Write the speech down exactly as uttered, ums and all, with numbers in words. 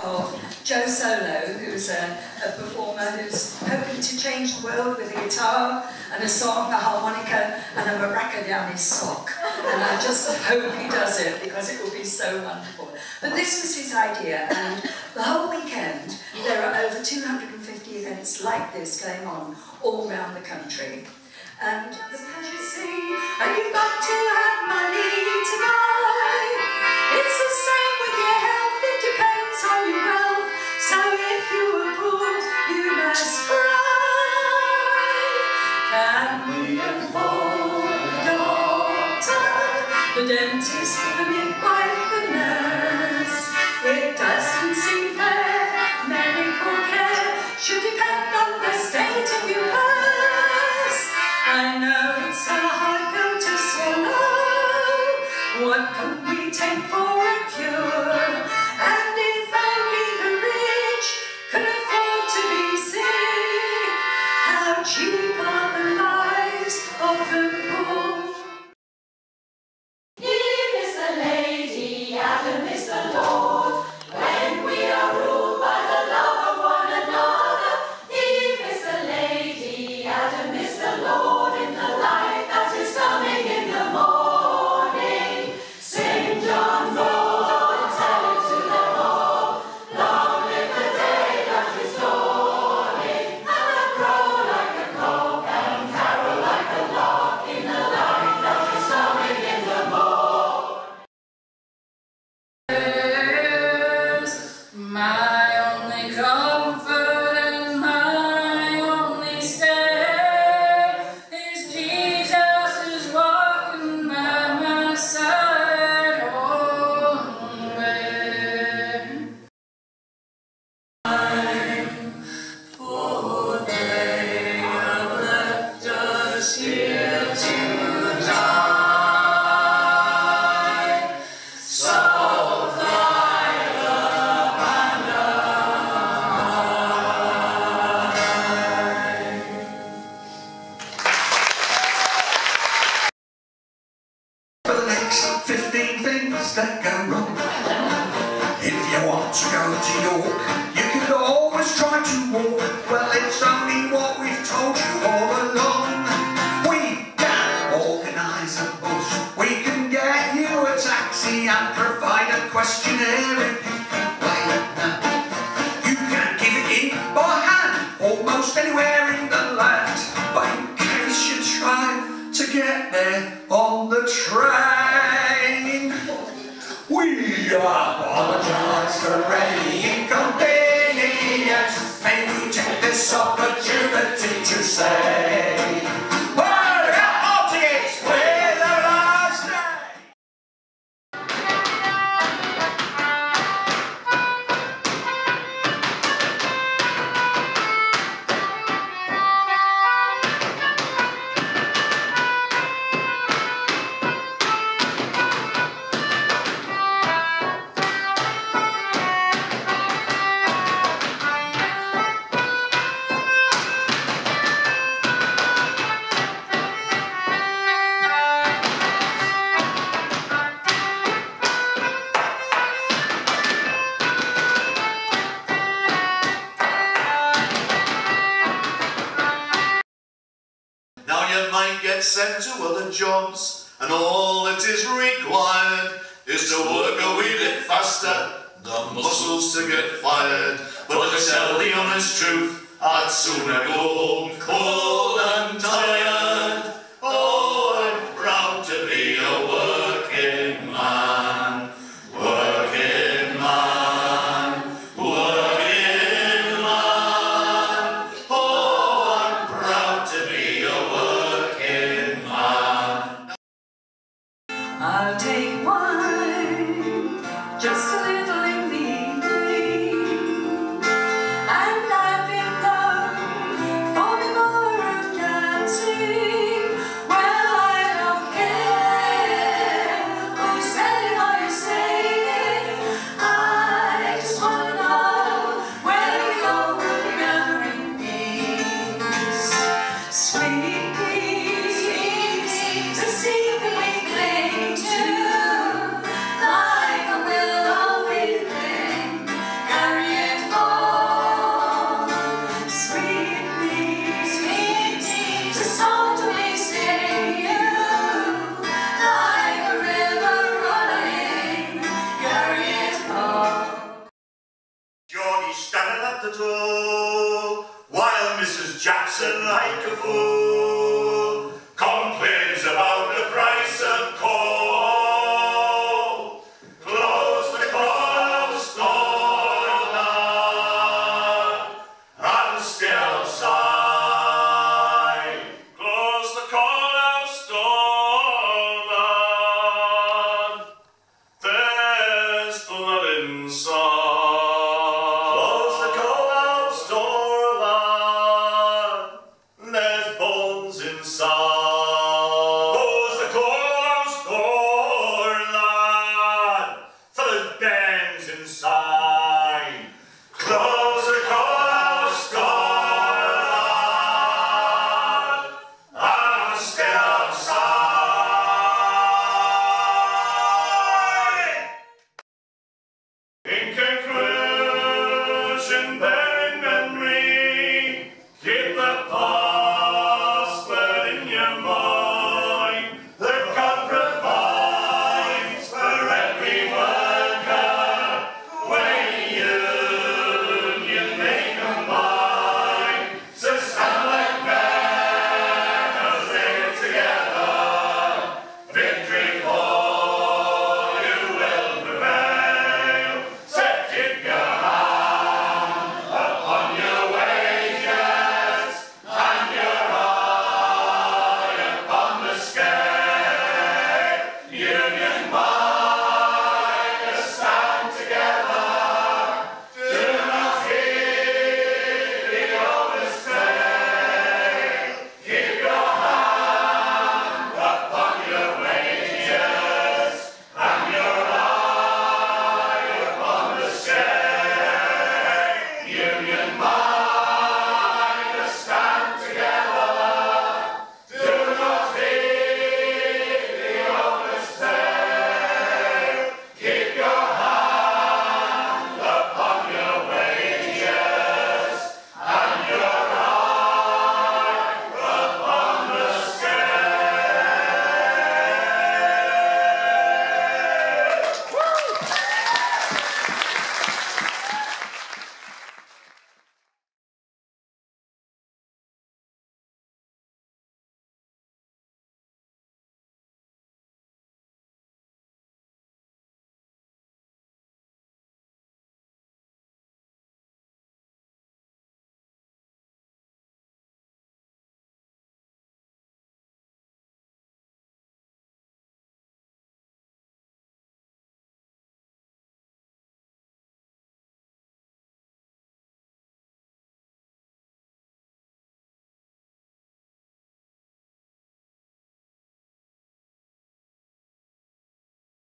of Joe Solo, who's a, a performer who's hoping to change the world with a guitar and a song, a harmonica, and a maraca down his sock. And I just hope he does it, because it will be so wonderful. But this was his idea, and the whole weekend there are over two hundred fifty events like this going on all around the country. And the pleasure see, and you've got to have money tonight. It's the same with your health, it depends on your wealth. So if you are poor, you must cry. Can we afford the doctor, the dentist, the midwife, the nurse? It doesn't seem fair. Medical care should depend on the state of your purse. I know it's a hard pill to swallow. What can we take for a cure? And if only the rich could afford to be sick, how cheap are the lives of the poor? Eve is the lady, Adam is the Lord. When we are ruled by the love of one another, Eve is the lady, Adam is the Lord. In the light that is coming in the morning, Saint John roll, tell it to them all. Long live the day that is dawning, and the crow like a cock and carol like a lark. In the light that is coming in the morning. My only comfort and my only stay is Jesus is walking by my side always. For they have left us here to die. So For the next fifteen things that go wrong. If you want to go to York, you can always try to walk. Well, it's only what we've told you all along. We can organise a bus, we can get you a taxi and provide a questionnaire if you complain. You can give it in by hand, almost anywhere in the land. But in case you try to get there on the train, we apologise for any inconvenience. May we take this opportunity to say, well, our tickets with the last day. Now you might get sent to other jobs, and all that is required is to work a wee bit faster, the muscles to get fired. But to tell the honest truth, I'd sooner go home cold and tired. Oh, I'm proud to be a working man, working man, working man. Oh, I'm proud to be a working man. I'll take wine, just a little in the evening, and I've been known for the ballroom dancing. Well, I don't care who's selling or you're saying. I just want to know where we go when we gather in peace. Sweet peace, to see if we cling to like a willow. at all, while Missus Jackson like a fool